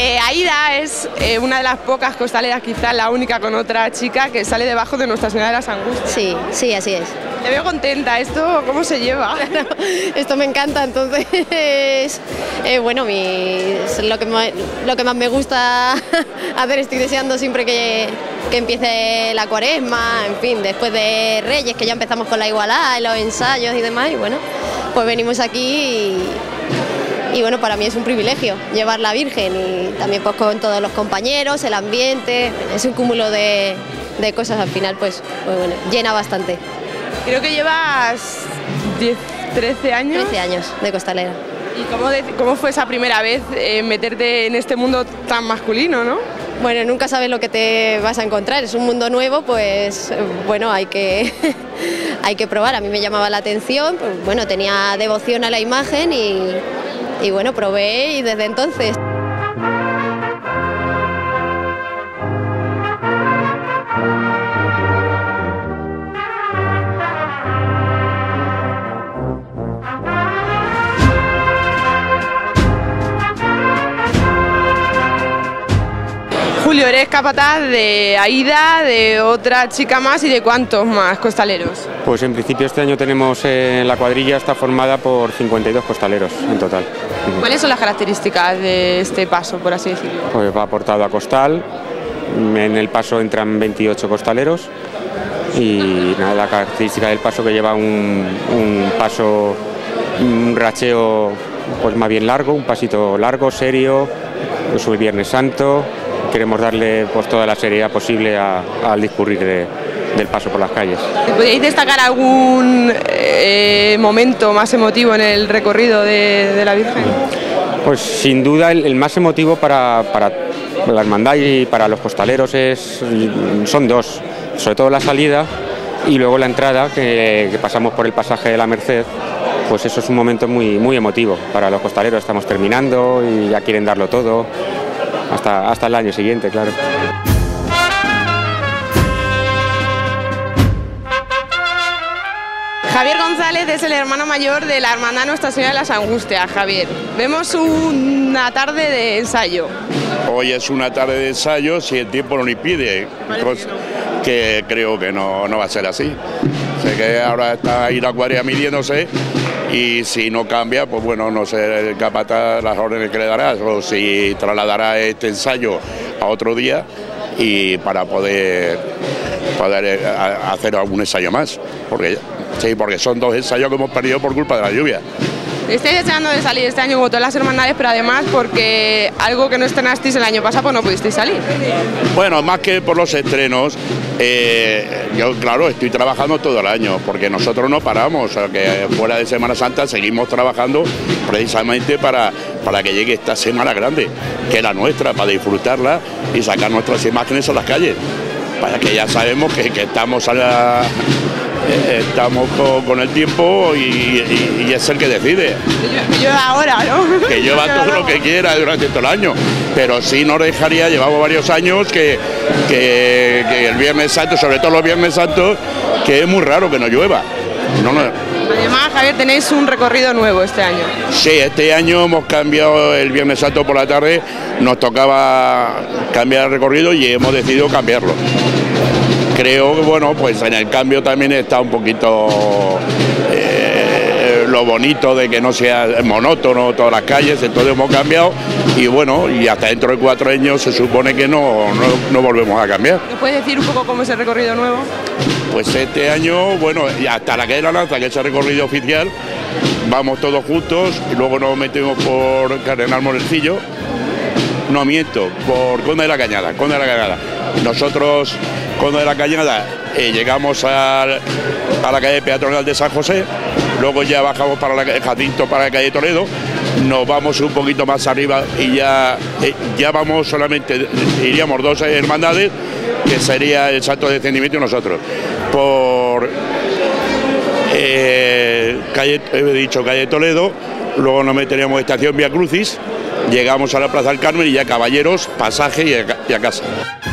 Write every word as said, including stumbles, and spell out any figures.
Eh, Aida es eh, una de las pocas costaleras, quizás la única con otra chica que sale debajo de Nuestra Señora de las Angustias. Sí, sí, así es. Te veo contenta, ¿esto cómo se lleva? Esto me encanta, entonces, eh, bueno, mi, es lo que, más, lo que más me gusta hacer. Estoy deseando siempre que, que empiece la cuaresma, en fin, después de Reyes, que ya empezamos con la igualdad, los ensayos y demás, y bueno, pues venimos aquí y... Y bueno, para mí es un privilegio llevar la Virgen y también pues con todos los compañeros, el ambiente, es un cúmulo de, de cosas al final, pues, pues bueno, llena bastante. Creo que llevas diez, trece años. trece años de costalera. ¿Y cómo, de, cómo fue esa primera vez eh, meterte en este mundo tan masculino, no? Bueno, nunca sabes lo que te vas a encontrar, es un mundo nuevo, pues bueno, hay que, hay que probar. A mí me llamaba la atención, pues bueno, tenía devoción a la imagen y... Y bueno, probé y desde entonces... Julio, eres capataz de Aida, de otra chica más y de ¿cuántos más costaleros? Pues en principio este año tenemos eh, la cuadrilla está formada por cincuenta y dos costaleros en total. ¿Cuáles son las características de este paso, por así decirlo? Pues va aportado a costal, en el paso entran veintiocho costaleros y nada, la característica del paso que lleva un, un paso, un racheo pues más bien largo, un pasito largo, serio, es el Viernes Santo. Queremos darle pues toda la seriedad posible a, al discurrir de, del paso por las calles. ¿Podríais destacar algún eh, momento más emotivo en el recorrido de, de la Virgen? Pues sin duda el, el más emotivo para, para la hermandad y para los costaleros es, son dos, sobre todo la salida y luego la entrada, que, que pasamos por el pasaje de la Merced. Pues eso es un momento muy, muy emotivo para los costaleros, estamos terminando y ya quieren darlo todo. Hasta, hasta el año siguiente, claro. Javier González es el hermano mayor de la Hermandad Nuestra Señora de las Angustias. Javier, vemos una tarde de ensayo. Hoy es una tarde de ensayo si el tiempo no lo impide, cosa que creo que no, no va a ser así. Sé que ahora está ahí la cuadrilla midiéndose y si no cambia, pues bueno, no sé el capataz las órdenes que le dará o si trasladará este ensayo a otro día y para poder, poder hacer algún ensayo más, porque sí, porque son dos ensayos que hemos perdido por culpa de la lluvia. Estáis deseando de salir este año como todas las hermandades, pero además porque algo que no estrenasteis el año pasado, pues no pudisteis salir. Bueno, más que por los estrenos, eh, yo claro, estoy trabajando todo el año, porque nosotros no paramos, o sea, que fuera de Semana Santa seguimos trabajando precisamente para, para que llegue esta semana grande, que es la nuestra, para disfrutarla y sacar nuestras imágenes a las calles, para que ya sabemos que, que estamos a la... Estamos con, con el tiempo y, y, y es el que decide. Que llueva ahora, ¿no? Que llueva todo lo que quiera durante todo el año. Pero sí nos dejaría, llevamos varios años, que, que, que el Viernes Santo, sobre todo los Viernes Santos, que es muy raro que no llueva. No, no. Además, Javier, tenéis un recorrido nuevo este año. Sí, este año hemos cambiado el Viernes Santo por la tarde, nos tocaba cambiar el recorrido y hemos decidido cambiarlo. Creo que bueno, pues en el cambio también está un poquito eh, lo bonito de que no sea monótono todas las calles, entonces hemos cambiado y bueno, y hasta dentro de cuatro años se supone que no, no, no volvemos a cambiar. ¿Nos puedes decir un poco cómo es el recorrido nuevo? Pues este año, bueno, y hasta la calle de la Lanza, que es el recorrido oficial, vamos todos juntos y luego nos metemos por Cardenal Morencillo. No miento, por Conde de la Cañada, Conde de la Cañada. Nosotros, Conde de la Cañada, eh, llegamos a, a la calle peatonal de San José, luego ya bajamos para la calle Jacinto, para la calle Toledo, nos vamos un poquito más arriba y ya, eh, ya vamos solamente, iríamos dos hermandades, que sería el Santo Descendimiento y nosotros. Por eh, calle, he dicho calle Toledo, luego nos meteríamos estación Vía Crucis, llegamos a la Plaza del Carmen y ya caballeros, pasaje y a, y a casa.